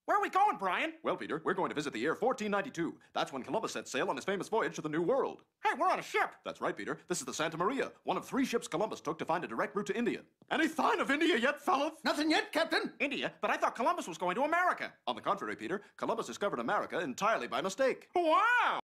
Where are we going, Brian? Well, Peter, we're going to visit the year 1492. That's when Columbus set sail on his famous voyage to the New World. Hey, we're on a ship. That's right, Peter. This is the Santa Maria, one of 3 ships Columbus took to find a direct route to India. Any sign of India yet, fellas? Nothing yet, Captain. India? But I thought Columbus was going to America. On the contrary, Peter, Columbus discovered America entirely by mistake. Wow!